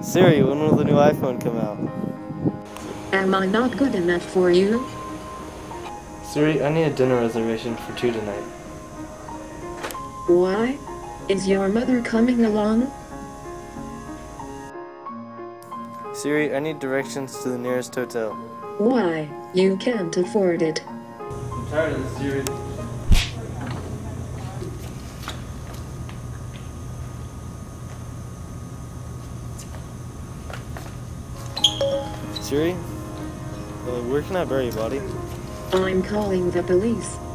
Siri, when will the new iPhone come out? Am I not good enough for you? Siri, I need a dinner reservation for 2 tonight. Why? Is your mother coming along? Siri, I need directions to the nearest hotel. Why? You can't afford it. I'm tired of this, Siri. Siri, where can I bury your body? I'm calling the police.